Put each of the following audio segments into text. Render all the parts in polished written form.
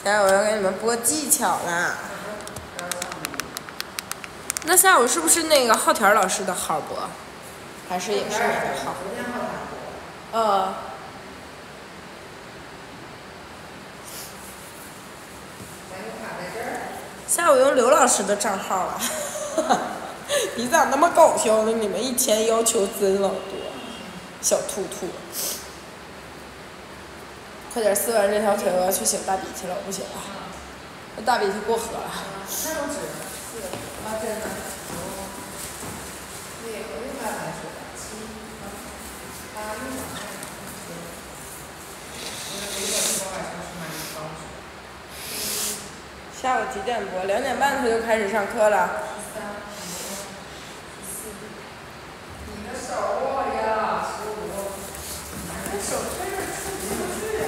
待会儿我要给你们播技巧呢。那下午是不是那个浩田老师的号播？还是也是你的号？下午用刘老师的账号了。你咋那么搞笑呢？你们一天要求真老多，小兔兔。快点撕完这条腿，我要去擤大鼻涕了，我不行了，我大鼻涕过河了。 那种纸是啊，真的。对，我就刚才说的7、8、6、 下午几点播？2点半他就开始上课了。 你的手呀，15，你的手推着出不去。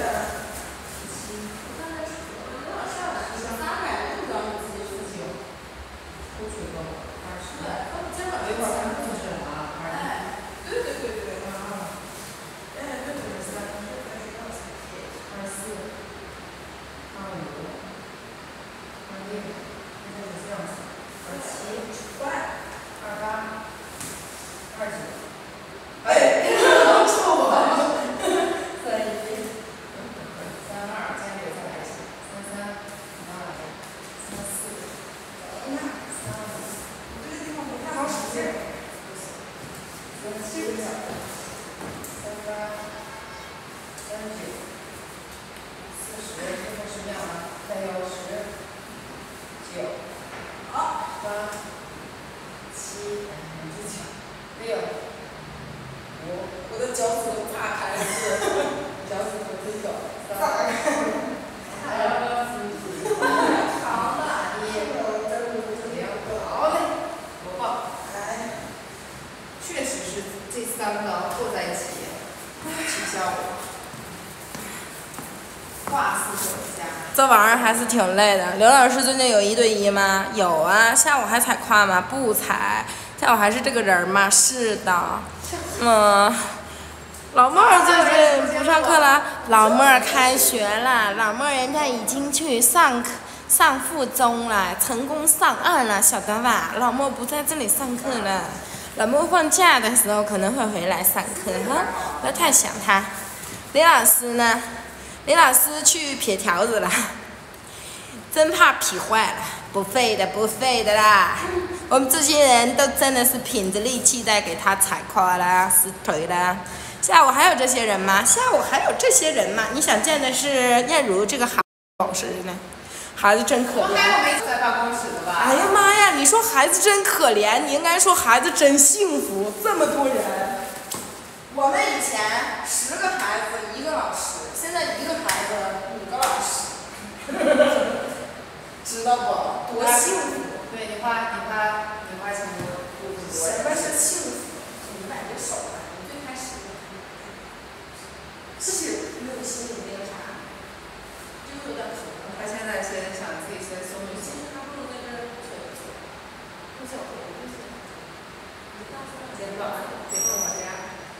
我的脚趾头炸开了，脚趾头真小，炸开了。 长的，好嘞，多棒！确实是这3个坐在一起，取消我。画4手加。 这玩意儿还是挺累的。刘老师最近有1对1吗？有啊。下午还踩胯吗？不踩。下午还是这个人吗？是的。老莫最近不上课了。老莫开学了，老莫人家已经去上附中了，成功上岸了，晓得吧？老莫不在这里上课了。老莫放假的时候可能会回来上课哈，不要太想他。李老师呢？李老师去撇条子了，真怕劈坏了，不废的啦。我们这些人都真的是凭着力气在给他踩胯啦、撕腿啦。下午还有这些人吗？下午还有这些人吗？你想见的是燕如这个好老师呢？孩子真可怜。 我还有没在办公室的吧？ 哎呀妈呀！你说孩子真可怜，你应该说孩子真幸福，这么多人。我们以前10个孩子1个老师，现在1个孩子5个老师，知道不？多幸福！ 对，你画清楚什么是幸福？你买这手吧，你最开始是没有心里那个啥，就有点可能。 他现在先想自己先松一松。 他不如在这儿坐一坐，不想回不行。 肩膀得跟我家。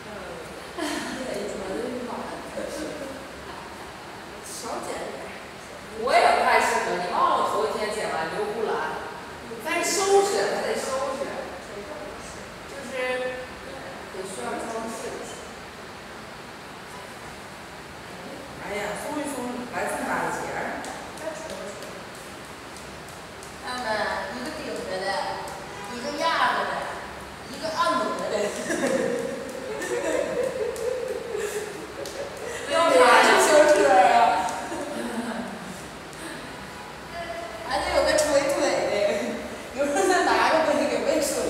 少剪点。 我也不太适合，你忘了我头一天剪完留不来，但是收拾还得收拾，就是得需要装饰一下。 哎呀，松一松还这么大的节儿。 他们一个顶着的，一个压着的，一个按摩的。要啥就修车啊？还得有个捶腿的，有时候再拿个东西给喂水。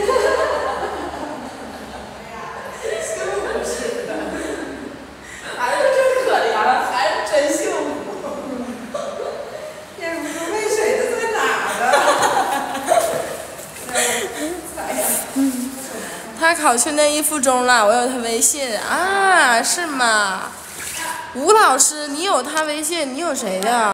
就是的，孩子真可怜，孩子真幸福。 燕如说喂水的在哪儿呢？ 他考去内一附中了，我有他微信啊，是吗？吴老师，你有他微信，你有谁的？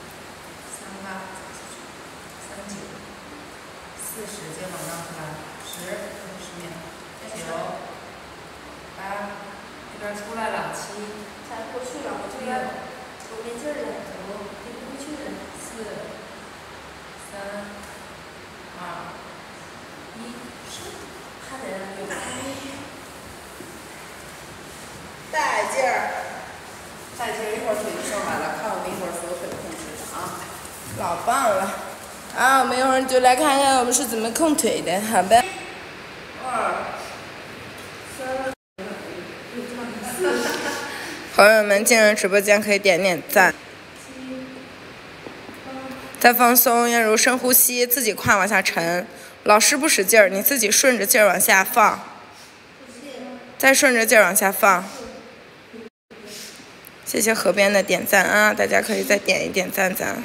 肩膀让出来，10 这边出来了7， 才过去了，我这边我没劲儿了，你不会去的。 4、3、2、1， 还得有。 带劲儿，带劲儿！一会儿腿就瘦完了，看我们一会儿所有腿控制的啊， 老棒了！啊，我们一会儿就来看看我们是怎么控腿的，好吧？朋友们，进入直播间可以点点赞。再放松，燕如深呼吸，自己胯往下沉。老师不使劲儿，你自己顺着劲儿往下放。再顺着劲儿往下放。谢谢河边的点赞啊，大家可以再点一点赞赞。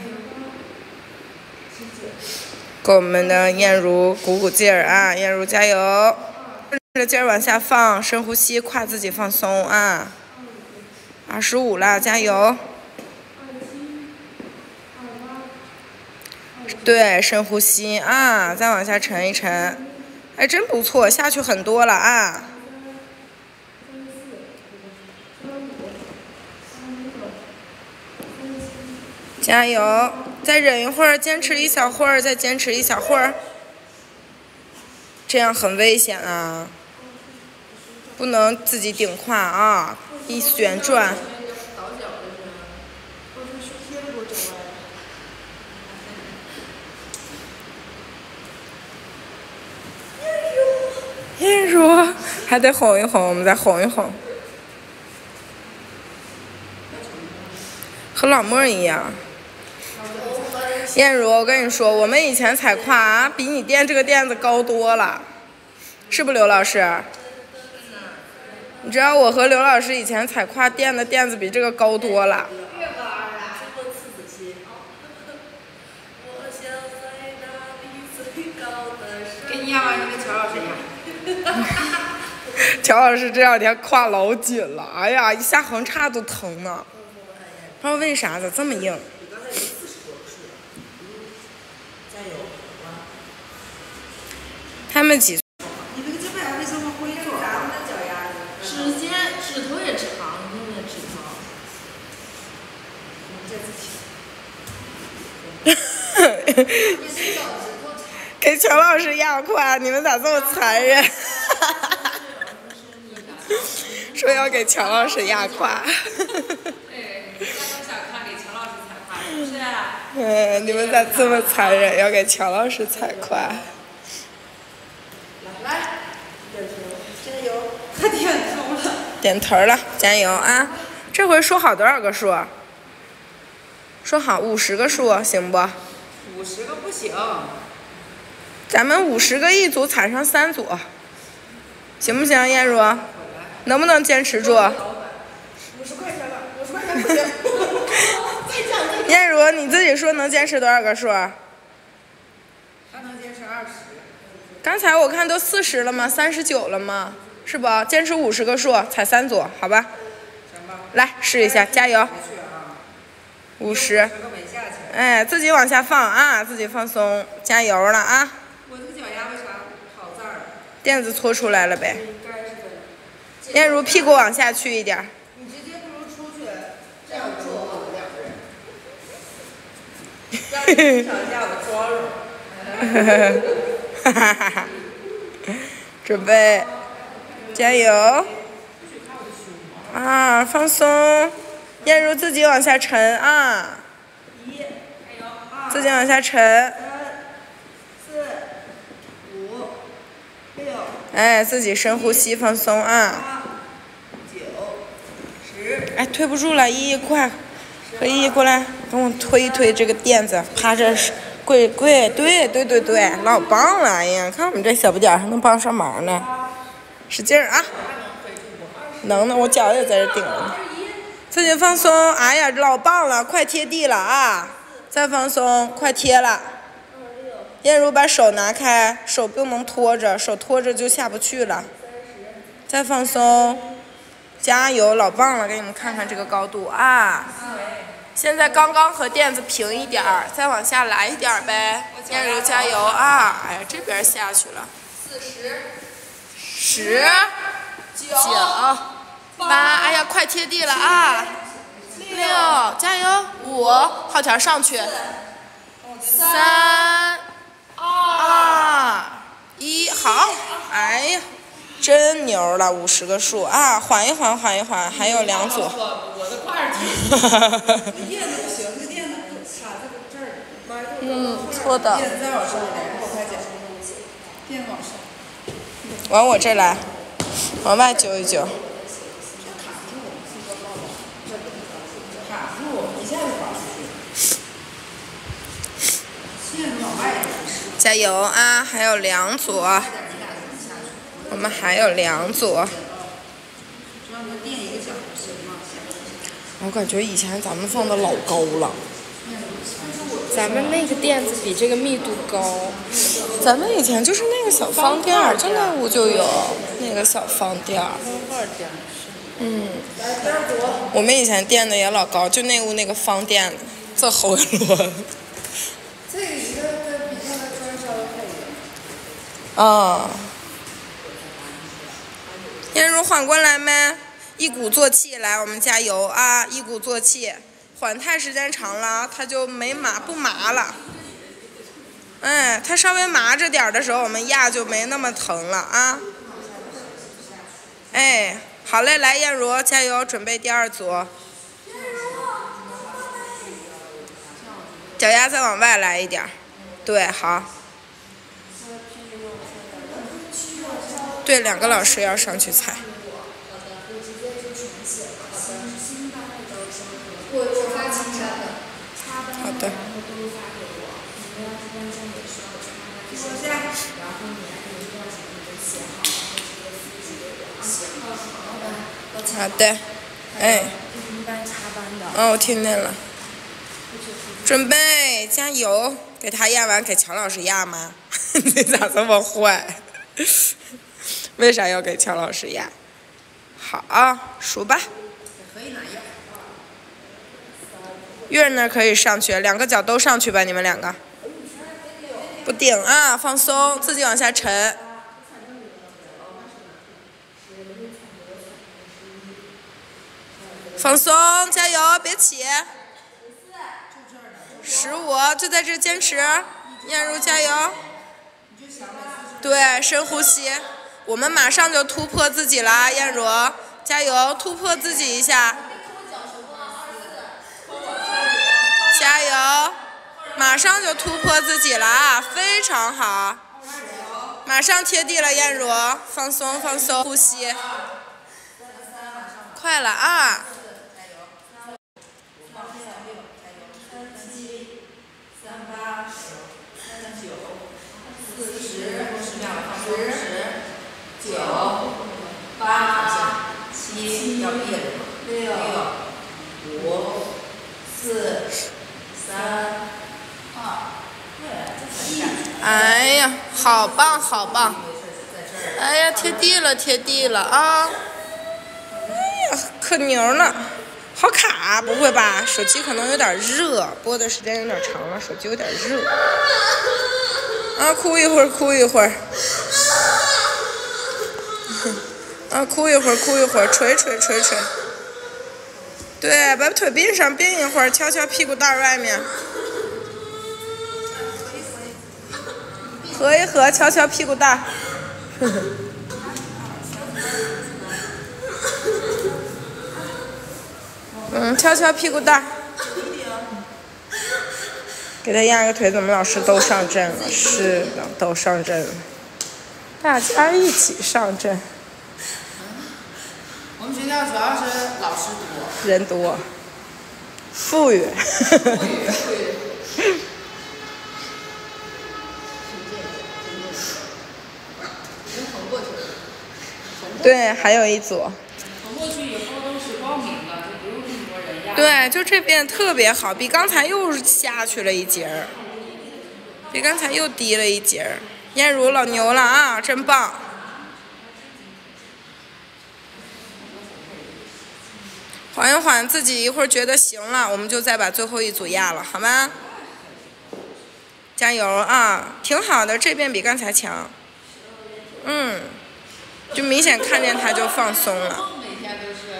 给我们的燕如鼓鼓劲儿啊，燕如加油！顺着劲儿往下放，深呼吸，胯自己放松啊。25了，加油！对，深呼吸啊，再往下沉一沉。哎，真不错，下去很多了啊。加油！再忍一会儿，坚持一小会儿，再坚持一小会儿。这样很危险啊，不能自己顶胯啊，一旋转。燕如，还得哄一哄，我们再哄一哄，和老莫一样。燕如，我跟你说，我们以前踩胯啊，比你垫这个垫子高多了，是不，刘老师？你知道我和刘老师以前踩胯垫的垫子比这个高多了。 跟你压吧，你跟乔老师压。 乔老师这两天胯老紧了，哎呀，一下横叉都疼呢，不知道为啥的这么硬。他们几岁？ 你这个脚丫为什么会做？咱们的脚丫子， 指头也长，你看那指头。 给乔老师压胯，你们咋这么残忍？说要给乔老师压胯。 对，大家都想看给乔老师踩胯，是不是？ 你们咋这么残忍？要给乔老师踩胯。 来，加油！他点头了。 点头了，加油啊！这回说好多少个数？说好50个数，行不 ？50个不行。 咱们50个一组，踩上3组，行不行？燕如，能不能坚持住 50块钱了，50块钱不行。 燕如，你自己说能坚持多少个数？ 他能坚持20。 刚才我看都40了吗？39了吗？是不？坚持50个数，踩3组，好吧？ 行吧。 来试一下，加油！50。哎，自己往下放啊，自己放松，加油了啊！ 我这个脚丫为啥好这儿？ 垫子搓出来了呗。燕如，屁股往下去一点。 你直接不如出去，这样做啊，2个人。让你想一下我妆容。 哈哈哈哈！准备，加油！啊，放松，燕如自己往下沉啊，自己往下沉。 3、4、5、6。 哎，自己深呼吸，放松啊。 8、9、10。 哎，推不住了，依依快，和依依过来，跟我推一推这个垫子，趴着跪，对，老棒了！哎呀，看我们这小不点儿还能帮上忙呢，使劲儿啊！能的，我脚也在这顶着呢。自己放松，哎呀，老棒了，快贴地了啊！再放松，快贴了。燕如把手拿开，手不能拖着，手拖着就下不去了。再放松，加油，老棒了！给你们看看这个高度啊！现在刚刚和垫子平一点儿，再往下来一点儿呗。燕如加油啊！哎呀，这边下去了。 10、9、8，哎呀，快贴地了啊！6，加油！5，浩条上去。3、2、1，好！哎呀，真牛了，50个数啊！缓一缓，缓一缓，还有2组。 我的胯是垫子不行，这个垫子卡在这儿。 错的。 垫子再往上一点，我快点。垫往上。 往我这来，往外揪一揪。 卡住，一下就滑出去。线往外一点。 加油啊！还有2组，我们还有2组。我感觉以前咱们放的老高了，咱们那个垫子比这个密度高。咱们以前就是那个小方垫儿，就那屋就有那个小方垫儿。我们以前垫的也老高，就那屋那个方垫子，这厚一摞。 这个一个比它的砖稍微厚一点。 啊。燕如缓过来没？一鼓作气，来，我们加油啊！一鼓作气，缓太时间长了，它就不麻了。哎，它稍微麻着点的时候，我们压就没那么疼了啊。哎，好嘞，来，燕如加油，准备第2组。脚丫再往外来一点，对，好。对，2个老师要上去踩。好的。好的，哎。我听见了。准备，加油！给他压完，给乔老师压吗？你咋这么坏？为啥要给乔老师压？好，数吧。月那可以上去，2个脚都上去吧，你们2个。不顶啊，放松，自己往下沉。放松，加油，别起。15，就在这坚持。燕如加油。对，深呼吸。我们马上就突破自己了，燕如，加油，突破自己一下。加油！马上就突破自己了啊，非常好！马上贴地了，燕如，放松放松，呼吸。快了啊！哎呀，好棒好棒！哎呀，贴地了贴地了啊！哎呀，可牛了！好卡，不会吧？手机可能有点热，播的时间有点长了，手机有点热。啊，哭一会儿，哭一会儿。啊，哭一会儿，哭一会儿，捶捶捶捶。对，把腿并上，并一会儿，敲敲屁股蛋外面。合一合，敲敲屁股蛋。敲敲屁股蛋。给他压个腿，怎么老师都上阵了？是的，都上阵了。大家一起上阵。 我们学校主要是老师多， 人多，富裕。对，还有一组。 横过去以后都是报名的，就不用这么多人压。 对，就这边特别好，比刚才又下去了一截儿，比刚才又低了一截儿。燕如老牛了啊，真棒！缓一缓，自己一会儿觉得行了，我们就再把最后一组压了，好吗？加油啊，挺好的，这边比刚才强。 就明显看见他就放松了。 每天都是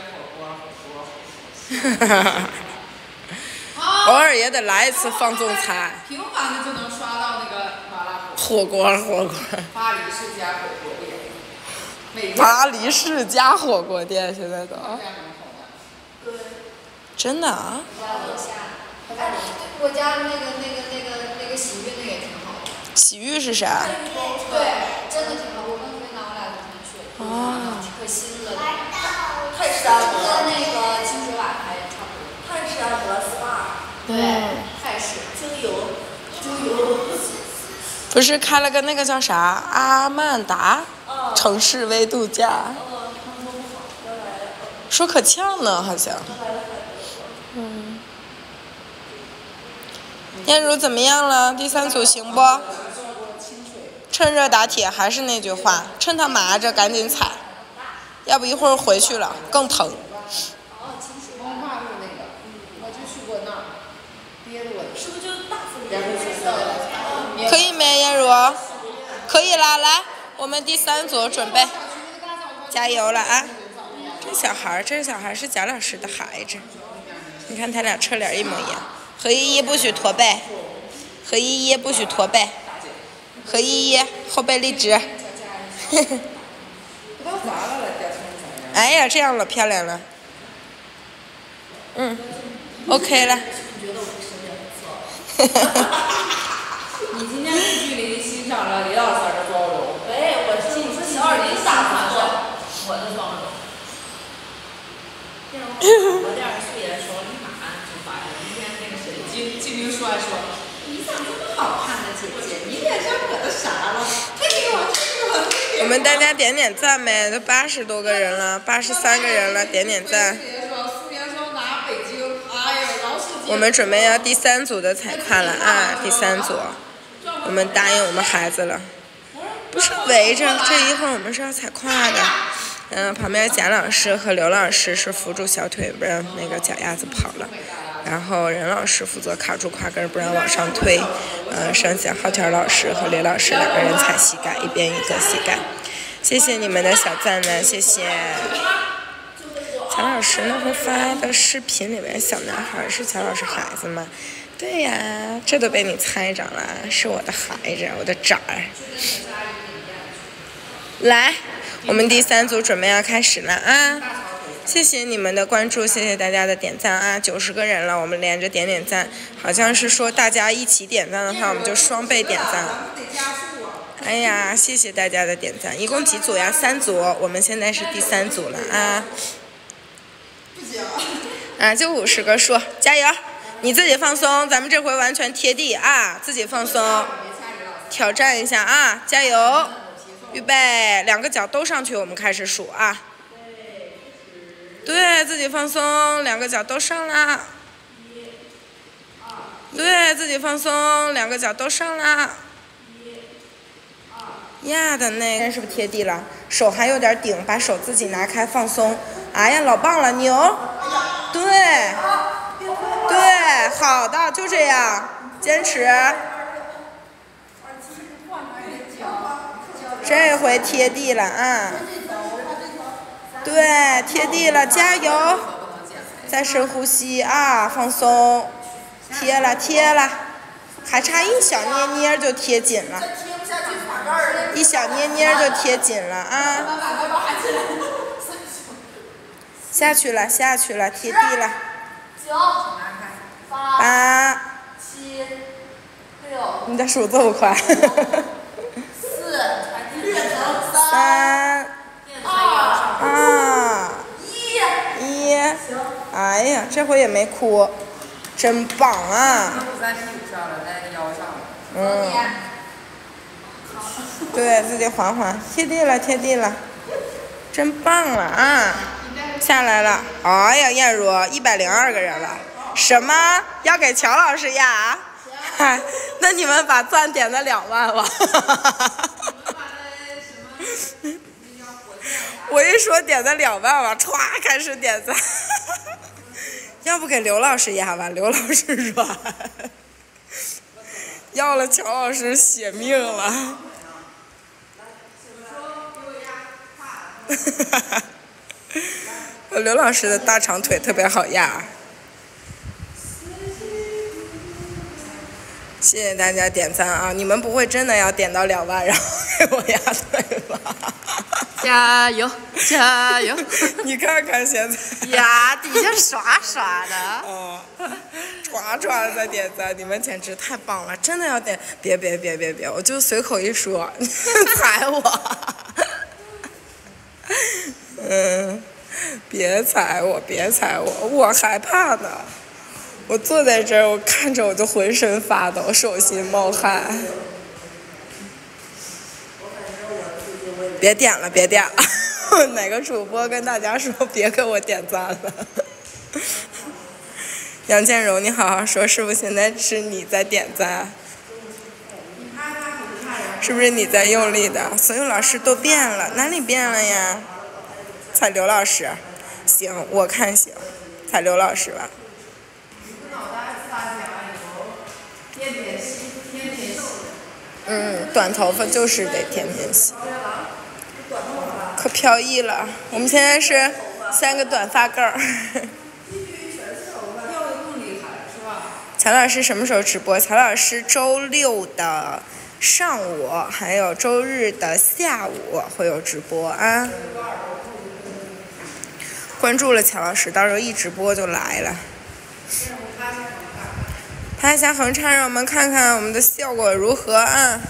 偶尔也得来一次放纵餐。 频繁的就能刷到那个麻辣火锅。 巴黎世家火锅店。 巴黎世家火锅店现在都。 对。 真的啊？ 我家那个洗浴那个也挺好的。 洗浴是啥？ 对，真的挺好。我跟推拿我俩昨天去，可新了。 泰式按摩。 跟那个清水瓦还差不多。 泰式按摩 SPA。 对，泰式。 精油。 不是开了个那个叫啥阿曼达城市微度假，说可呛呢，好像。燕如怎么样了？第3组行不？趁热打铁，还是那句话，趁他麻着赶紧踩，要不一会儿回去了更疼。 文化路那个，我就去过那儿，憋得我。 是不是就是大风景？ 可以没，燕如？可以啦，来，我们第3组准备，加油了啊！这小孩是贾老师的孩子，你看他俩侧脸一模一样。何依依不许驼背，何依依不许驼背，何依依后背立直。哎呀，这样了，漂亮了。OK 了。 你今天近距离欣赏了李老师的妆容。 对，我是2.3 我的妆容。 我这儿睡的时候，立马就发现今天那个谁， 静静说你咋这么好看呢，姐姐？你脸上抹的啥了？推给我。 我们大家点点赞呗，都80多个人了，83个人了，点点赞。我们准备要第3组的彩跨了啊！第3组，我们答应我们孩子了，不是围着，这一会儿我们是要彩跨的。旁边贾老师和刘老师是扶住小腿，不让那个脚丫子跑了。然后任老师负责卡住胯根，不让往上推。剩下浩田老师和李老师2个人踩膝盖，一边一个膝盖。谢谢你们的小赞呢，谢谢。乔老师那会发的视频里面小男孩是乔老师孩子吗？对呀，这都被你猜着了，是我的孩子，我的崽儿。来，我们第3组准备要开始了啊！谢谢你们的关注，谢谢大家的点赞啊！90个人了，我们连着点点赞，好像是说大家一起点赞的话，我们就双倍点赞。哎呀，谢谢大家的点赞，一共几组呀？3组，我们现在是第3组了啊！就50个数，加油！你自己放松，咱们这回完全贴地啊，自己放松，挑战一下啊，加油！预备，2个脚都上去，我们开始数啊。对，自己放松，2个脚都上啦。对，自己放松，2个脚都上啦。呀的那个是不是贴地了？手还有点顶，把手自己拿开放松。哎呀，老棒了，牛！对，对，好的，就这样，坚持。这回贴地了啊！对，贴地了，加油！再深呼吸啊，放松，贴了，还差一小捏捏就贴紧了，一小捏捏就贴紧了啊！下去了，贴地了。 9、 8、 7、6。 你咋数这么快 4、 3、2、1。哎呀，这回也没哭，真棒啊！对自己缓，贴地了，真棒了啊！下来了，哎呀，燕如102个人了，什么要给乔老师呀？嗨，那你们把赞点到2万吧。我一说点到2万吧，歘开始点赞。要不给刘老师压吧？刘老师软，要了乔老师血命了。 刘老师的大长腿特别好压。谢谢大家点赞啊！你们不会真的要点到2万然后给我压腿吧？ 加油，加油！ 你看看现在呀，底下刷刷的。 哦，刷刷的在点赞，你们简直太棒了！真的要点，别，我就随口一说，踩我。别踩我，我害怕呢。我坐在这儿，我看着我就浑身发抖，手心冒汗。别点了，哪个主播跟大家说别给我点赞了？杨建荣，你好好说，是不是现在是你在点赞？是不是你在用力的？所有老师都变了，哪里变了呀？踩刘老师，行，我看行，踩刘老师吧。短头发就是得天天洗，可飘逸了。我们现在是3个短发根儿。乔老师什么时候直播？乔老师周6的上午，还有周日的下午会有直播啊。关注了乔老师，到时候一直播就来了。拍一下横叉，让我们看看我们的效果如何啊！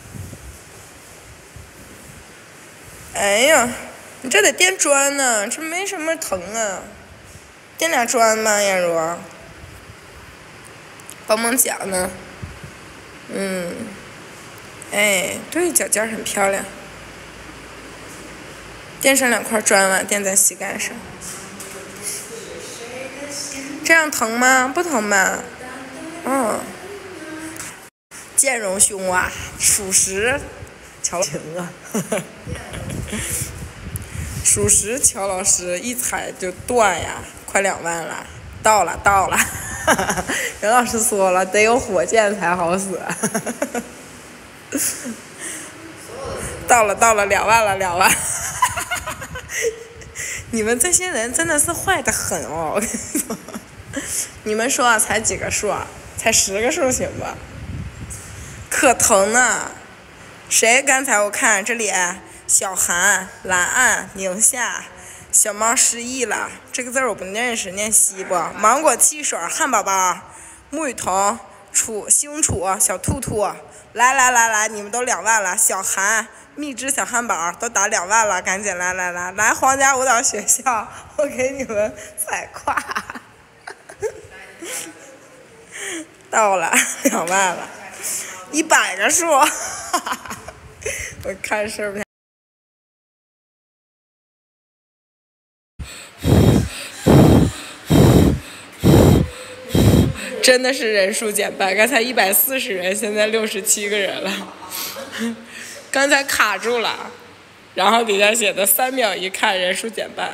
哎呀，你这得垫砖呢，这没什么疼啊，垫俩砖吧，燕如。帮忙讲呢。哎，对，脚尖很漂亮。垫上2块砖了，垫在膝盖上。这样疼吗？不疼吧？建荣兄啊，属实，乔行啊，属实，乔老师一踩就断呀，快2万了，到了，任老师说了，得有火箭才好使。到了2万了，2万。你们这些人真的是坏得很哦，我跟你说。你们说才几个数？才10个数行吧？可疼呢！谁刚才我看这里，小韩、蓝岸、宁夏、小猫失忆了，这个字我不认识，念西不？芒果汽水、汉堡包、木雨桐、星楚、小兔兔，来，你们都2万了，小韩。蜜汁小汉堡都打2万了，赶紧来皇家舞蹈学校，我给你们踩胯。到了2万了，100个数。我看是不是？真的是人数减半，刚才140人，现在67个人了。刚才卡住了，然后底下写的3秒一看人数减半。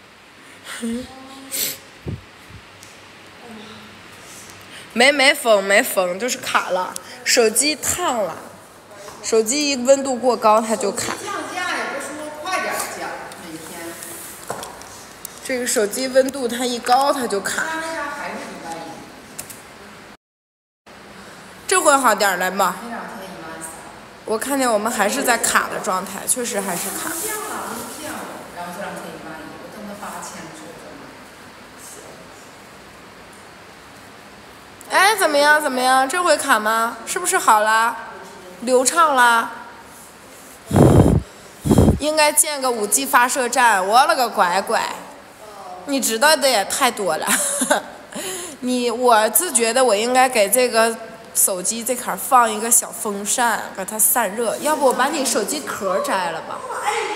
没封，就是卡了，手机烫了，手机温度过高它就卡。 降价也不说快点降，每天。 这个手机温度它一高它就卡。 为啥还是11000？ 这回好点了吧？ 那2天13000。 我看见我们还是在卡的状态，确实还是卡。 降了，然后这2天11000，我等到8000的时候哎，怎么样？这回卡吗？是不是好啦？流畅啦？应该建个5G 发射站，我了个乖乖！你知道的也太多了。我自觉得我应该给这个手机这坎放一个小风扇，给它散热。要不我把你手机壳摘了吧？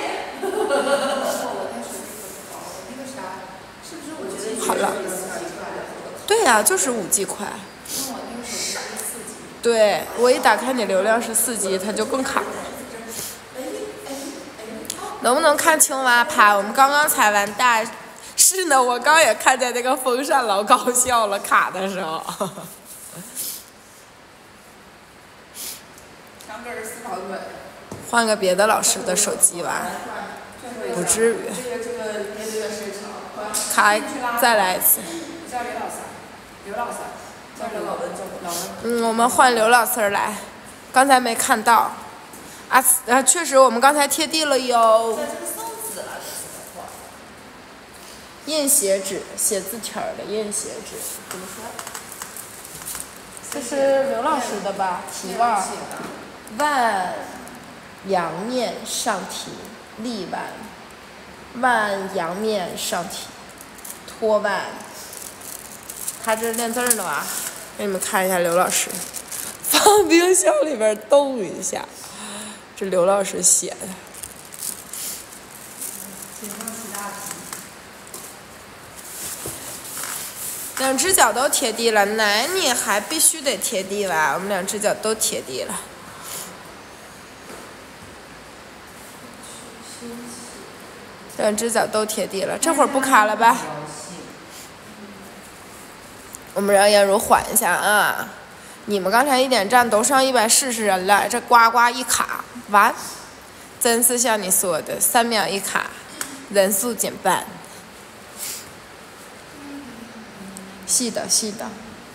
好了。对呀，就是5G 快。对，我一打开你流量是4G，它就更卡。能不能看青蛙拍？我们刚刚采完大，是呢，我刚也看见那个风扇老搞笑了，卡的时候。换个别的老师的手机吧。 不至于。 这个别的深长。 开，再来一次。 叫刘老三，刘老三，叫刘老文，叫老文。 我们换刘老师来，刚才没看到。确实，我们刚才贴地了有。印写纸，写字条的印写纸，怎么说？这是刘老师的吧？题望，万阳面上题，立万，万阳面上题，托万。他这练字儿呢吧？给你们看一下刘老师，放冰箱里边冻一下，这刘老师写的。两只脚都贴地了，奶你还必须得贴地吧？我们两只脚都贴地了。两只脚都贴地了，这会儿不卡了吧？我们让燕如缓一下啊！你们刚才一点赞都上140人了，这呱呱一卡完，真是像你说的3秒一卡，人数减半。是的，是的。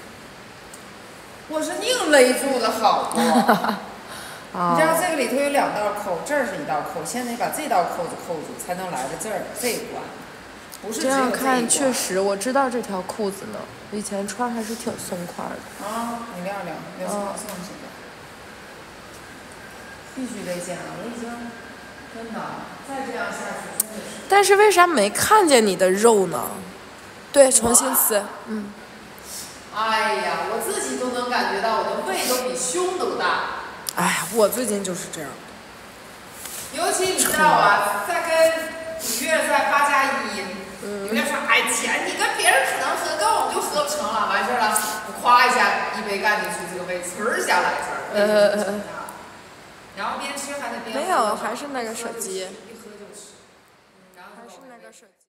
我是硬勒住的好多。你知道这个里头有2道扣，这儿是1道扣，现在把这道扣子扣住，才能来到这儿这一关。不是只有这样看确实，我知道这条裤子呢，以前穿还是挺松快的。 啊，你晾晾，要送去的。必须得剪了，我已经真的再这样下去真的是。 但是为啥没看见你的肉呢？对，重新撕， 哎呀，我自己都能感觉到我的胃都比胸都大。 哎呀，我最近就是这样。 尤其你知道吧，在跟李月在8+1，有点说，哎姐，你跟别人可能喝，跟我们就喝不成了，完事儿了，我夸一下一杯干进去，这个胃呲儿下来这儿。然后边吃还得边喝。 没有，还是那个手机。 一喝就吃。 还是那个手机。